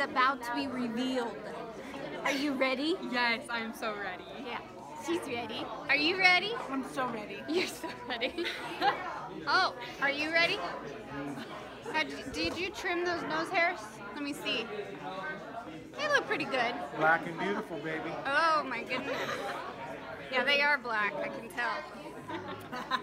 about to be revealed. Are you ready? Yes, I am so ready. Yeah, she's ready. Are you ready? I'm so ready. You're so ready. Oh, are you ready? Did you trim those nose hairs? Let me see. They look pretty good. Black and beautiful, baby. Oh my goodness. Yeah, they are black, I can tell.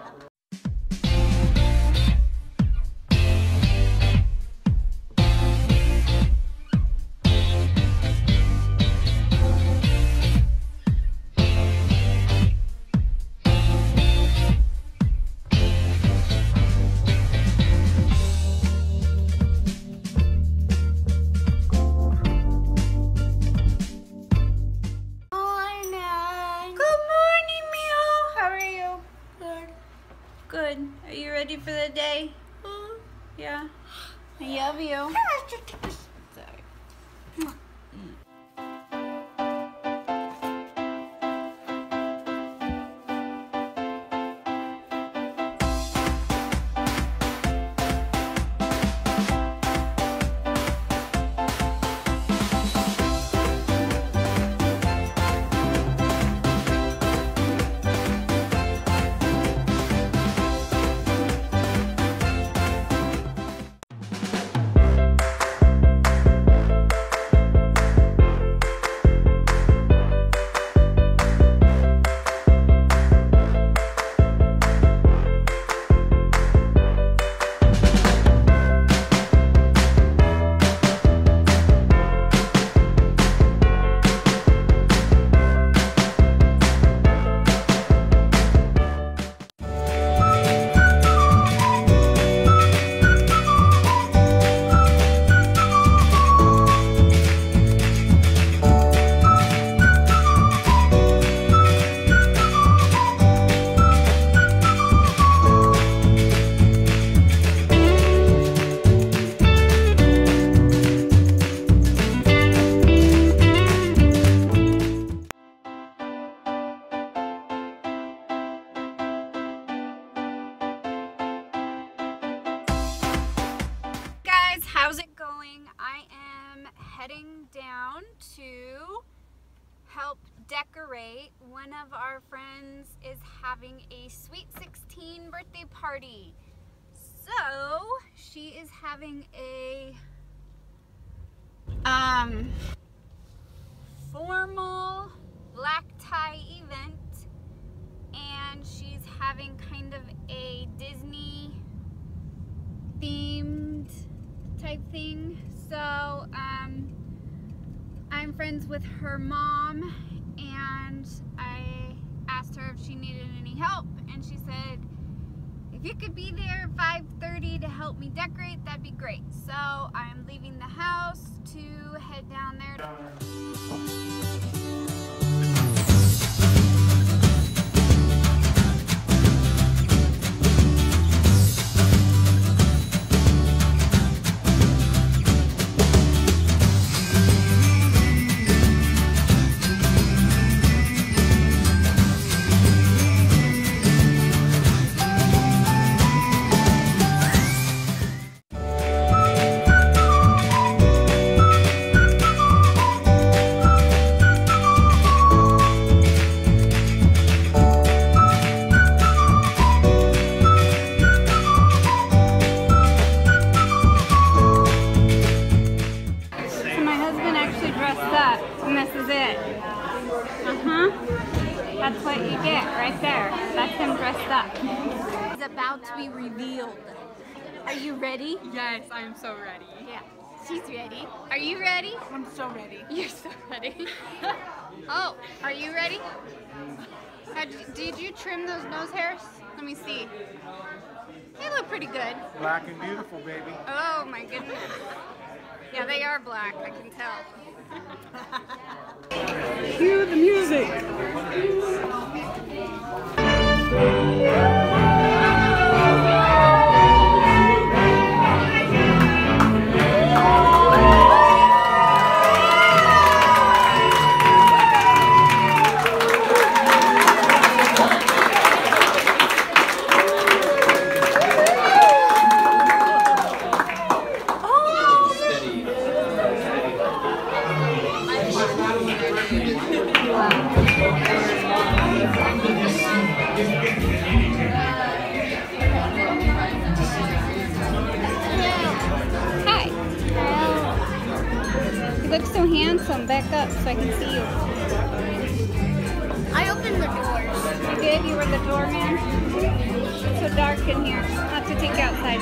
Good. Are you ready for the day? Yeah. I love you. Sorry. How's it going? I am heading down to help decorate. One of our friends is having a sweet 16 birthday party. So she is having a formal black tie event, and she's having kind of a Disney themed type thing. So I'm friends with her mom, and I asked her if she needed any help, and she said if you could be there at 5:30 to help me decorate, that'd be great. So I'm leaving the house to head down there. And this is it. That's what you get right there. That's him dressed up. It's about to be revealed. Are you ready? Yes, I am so ready. Yeah, she's ready. Are you ready? I'm so ready. You're so ready. Oh, are you ready? Did you trim those nose hairs? Let me see. They look pretty good. Black and beautiful, baby. Oh my goodness. Yeah, they are black, I can tell. Cue the music. You look so handsome. Back up so I can see you. I opened the doors. You did? You were the doorman? It's so dark in here. I'll have to take you outside.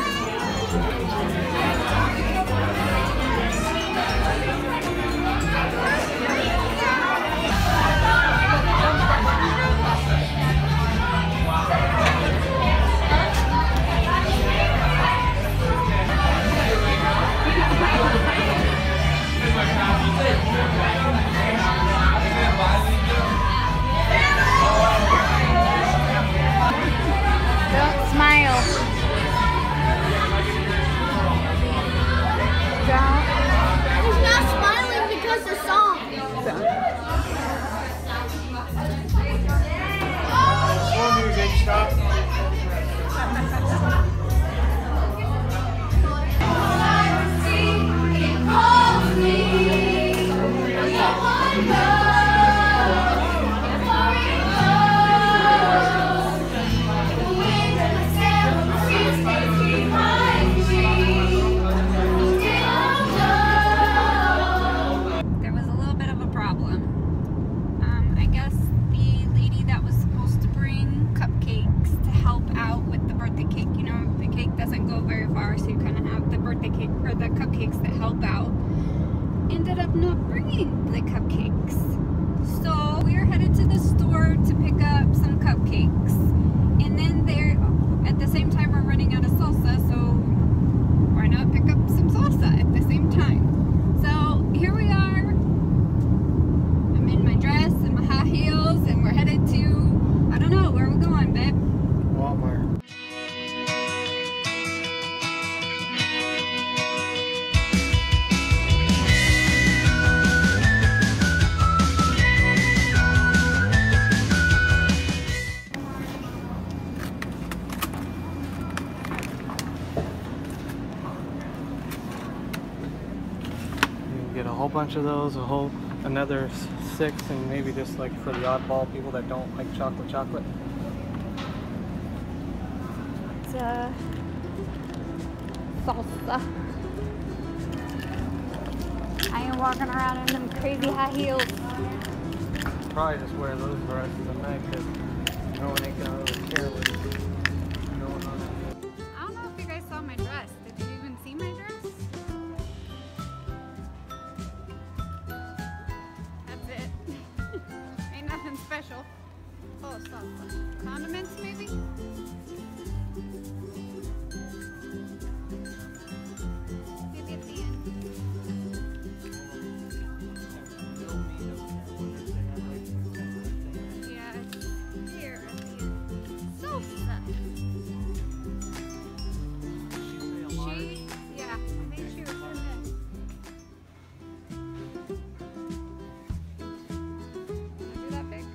Don't smile. Don't. He's not smiling because the song. More music, stop. There was a little bit of a problem. I guess the lady that was supposed to bring cupcakes to help out with the birthday cake, you know, the cake doesn't go very far, so you kind of have the birthday cake or the cupcakes that help out, ended up not bringing the cupcakes. So we are headed to the store to pick up some cupcakes. And then there, at the same time, we're running out of salsa, so why not pick up some salsa at the same time? So here we are. I'm in my dress and my high heels, and we're headed to, I don't know, where are we going, babe? Walmart. Get a whole bunch of those, another 6, and maybe just like for the oddball people that don't like chocolate. It's salsa. I am walking around in them crazy high heels. Probably just wear those the rest of the night because no one ain't gonna really care what's going on. I don't know if you guys saw my dress. Did you even see my dress? That's it. Ain't nothing special. Oh, salsa. Condiments maybe? Maybe at the end. Yeah, it's here at the end. Salsa. Yeah, I think she was in it. Do that big?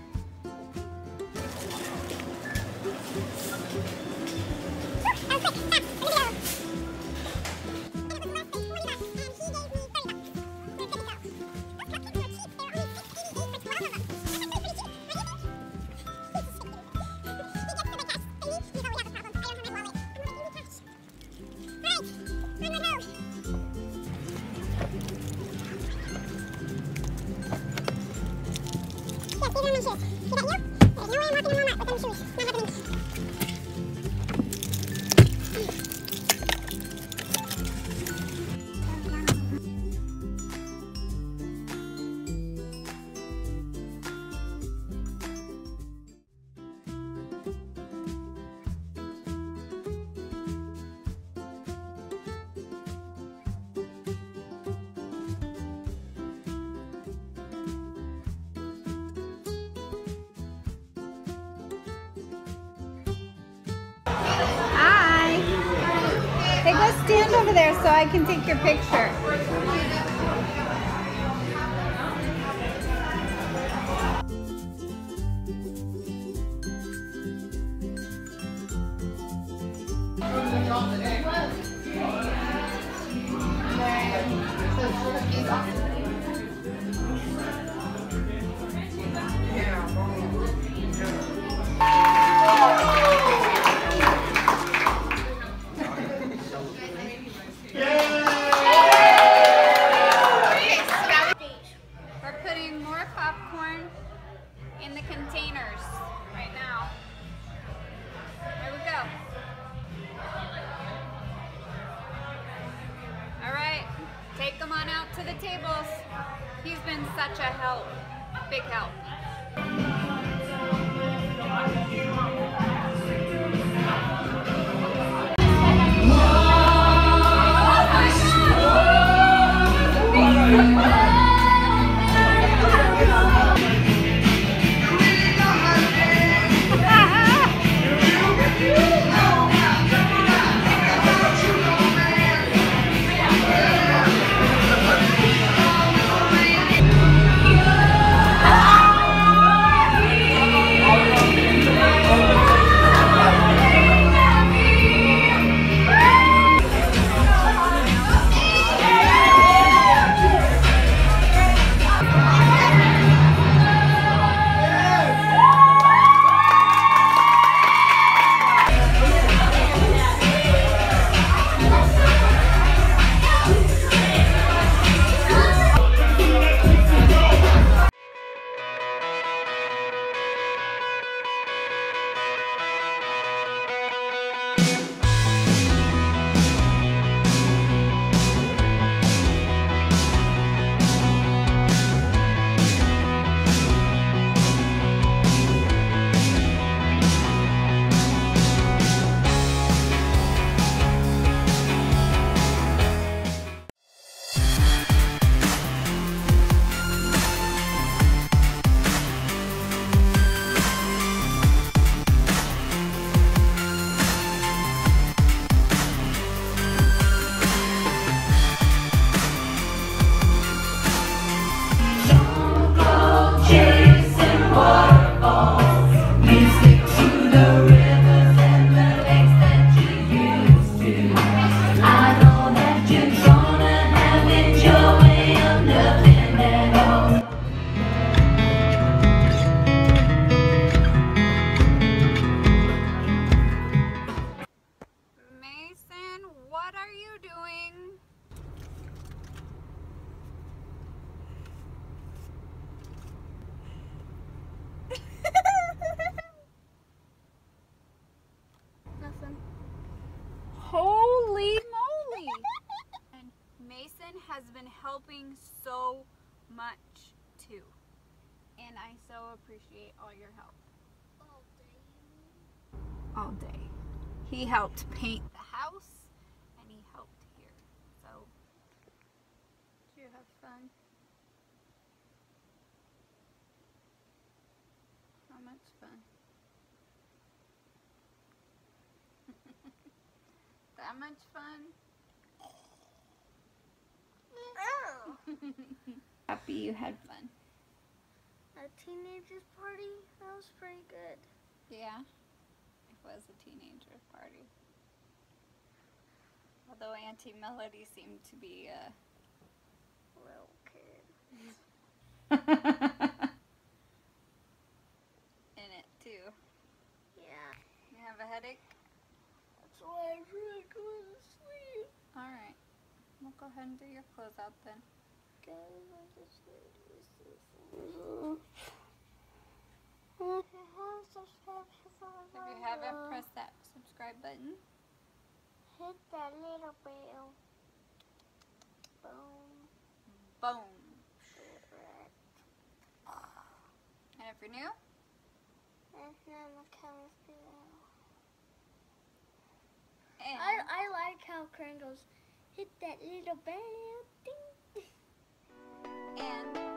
Hey, go stand over there so I can take your picture. tables. He's been such a help, big help. What are you doing? Nothing. Holy moly! And Mason has been helping so much too. And I so appreciate all your help. All day. He helped paint the house and he helped here. So, did you have fun? How much fun? That much fun? Happy you had fun. A teenager's party? That was pretty good. Yeah, it was a teenager party. Although Auntie Melody seemed to be a Little kid. in it too. Yeah. You have a headache? That's why I really go to sleep. Alright. We'll go ahead and do your closeout then. If you haven't, press that subscribe button. Hit that little bell. Boom. Boom. And if you're new, and I like how Karen goes, hit that little bell. Ding. and